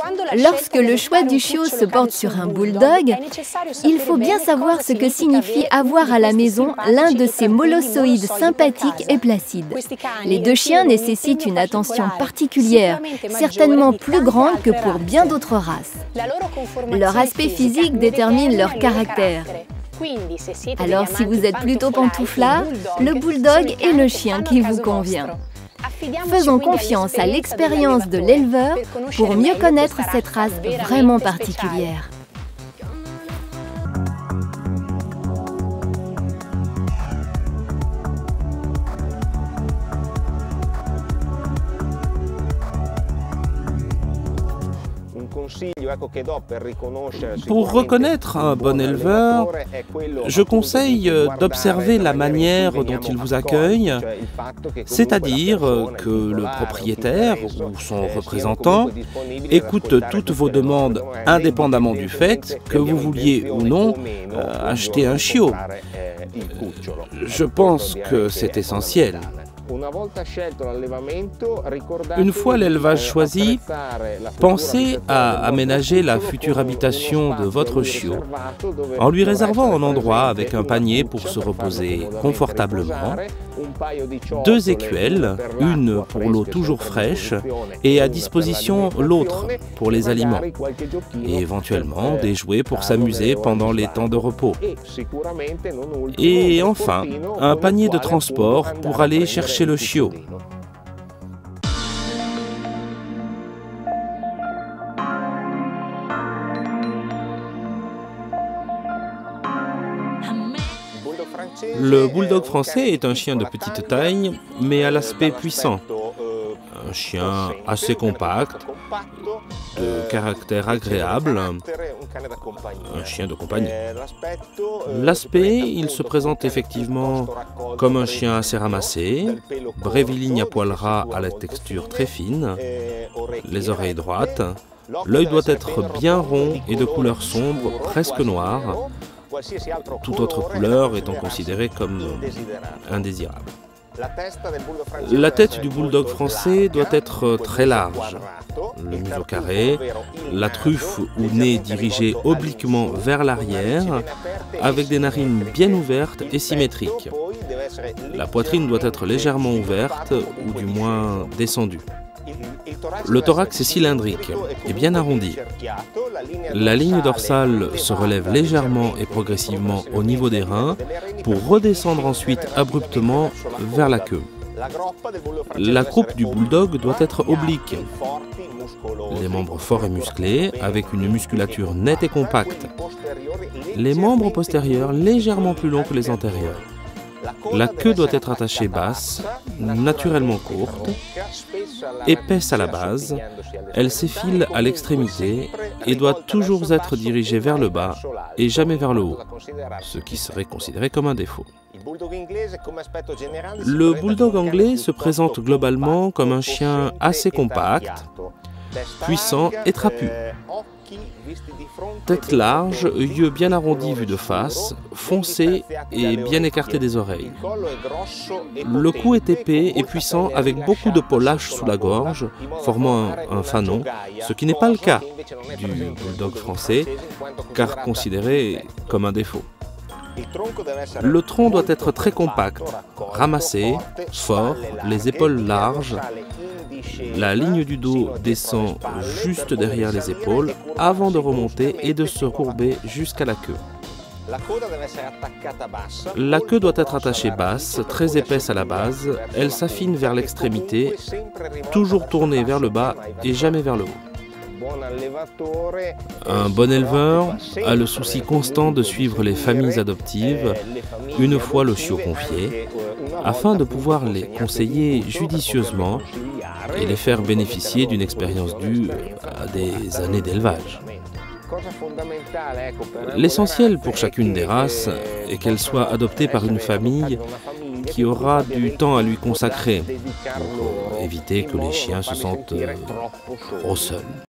Lorsque le choix du chiot se porte sur un bulldog, il faut bien savoir ce que signifie avoir à la maison l'un de ces molossoïdes sympathiques et placides. Les deux chiens nécessitent une attention particulière, certainement plus grande que pour bien d'autres races. Leur aspect physique détermine leur caractère. Alors si vous êtes plutôt pantouflard, le bulldog est le chien qui vous convient. Faisons confiance à l'expérience de l'éleveur pour mieux connaître cette race vraiment particulière. Pour reconnaître un bon éleveur, je conseille d'observer la manière dont il vous accueille, c'est-à-dire que le propriétaire ou son représentant écoute toutes vos demandes indépendamment du fait que vous vouliez ou non acheter un chiot. Je pense que c'est essentiel. Une fois l'élevage choisi, pensez à aménager la future habitation de votre chiot en lui réservant un endroit avec un panier pour se reposer confortablement, 2 écuelles, une pour l'eau toujours fraîche et à disposition l'autre pour les aliments, et éventuellement des jouets pour s'amuser pendant les temps de repos. Et enfin, un panier de transport pour aller chercher le chiot. Le bulldog français est un chien de petite taille, mais à l'aspect puissant. Un chien assez compact, de caractère agréable, un chien de compagnie. L'aspect, il se présente effectivement comme un chien assez ramassé, bréviligne à poil ras à la texture très fine, les oreilles droites, l'œil doit être bien rond et de couleur sombre, presque noire, toute autre couleur étant considérée comme indésirable. La tête du bulldog français doit être très large, le museau carré, la truffe ou nez dirigé obliquement vers l'arrière, avec des narines bien ouvertes et symétriques. La poitrine doit être légèrement ouverte ou du moins descendue. Le thorax est cylindrique et bien arrondi. La ligne dorsale se relève légèrement et progressivement au niveau des reins pour redescendre ensuite abruptement vers la queue. La croupe du bulldog doit être oblique. Les membres forts et musclés, avec une musculature nette et compacte. Les membres postérieurs légèrement plus longs que les antérieurs. La queue doit être attachée basse, naturellement courte, épaisse à la base, elle s'effile à l'extrémité et doit toujours être dirigée vers le bas et jamais vers le haut, ce qui serait considéré comme un défaut. Le bulldog anglais se présente globalement comme un chien assez compact, puissant et trapu. Tête large, yeux bien arrondis vus de face, foncé et bien écarté des oreilles. Le cou est épais et puissant avec beaucoup de peau lâche sous la gorge, formant un fanon, ce qui n'est pas le cas du bulldog français, car considéré comme un défaut. Le tronc doit être très compact, ramassé, fort, les épaules larges. La ligne du dos descend juste derrière les épaules avant de remonter et de se courber jusqu'à la queue. La queue doit être attachée basse, très épaisse à la base. Elle s'affine vers l'extrémité, toujours tournée vers le bas et jamais vers le haut. Un bon éleveur a le souci constant de suivre les familles adoptives une fois le chiot confié, afin de pouvoir les conseiller judicieusement et les faire bénéficier d'une expérience due à des années d'élevage. L'essentiel pour chacune des races est qu'elle soit adoptée par une famille qui aura du temps à lui consacrer pour éviter que les chiens se sentent trop seuls.